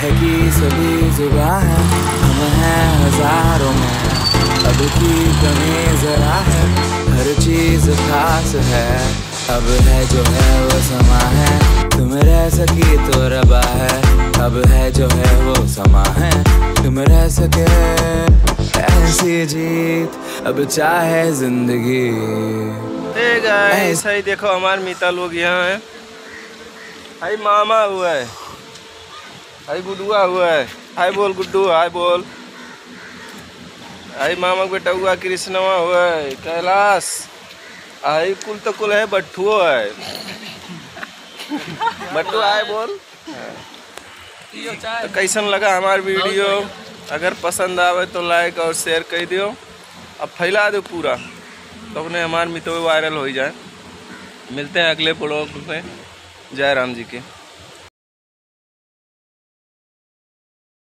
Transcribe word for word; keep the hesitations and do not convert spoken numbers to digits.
है कि सभी जुबां है, हम हैं हजारों में, अब की कमी जरा है, हर चीज खास है, अब है जो है वो समा है, तुम रह सकी तो रबा है, अब है जो है वो समा है, तुम रह सके ऐसी जीत, अब चाहे जिंदगी। ए गाइस, हाय देखो हमारे मिता लोग यहाँ है, हाय मामा हुआ है, हाय गुड्डुआ हुआ है, हाय बोल गुड्डू, हाय बोल, हाय मामा बेटा हुआ कृष्णवा हुआ है, कैलाश, हाय कुल तो कुल है, बट्ठुओ है, बट्टू हाय बोल। तो कैसन लगा हमारा वीडियो? अगर पसंद आवे तो लाइक और शेयर कर दियो, अब फैला दो पूरा, तो अपने हमारे मित्रों वायरल हो जाए। मिलते हैं अगले ब्लॉग में। जय राम जी के।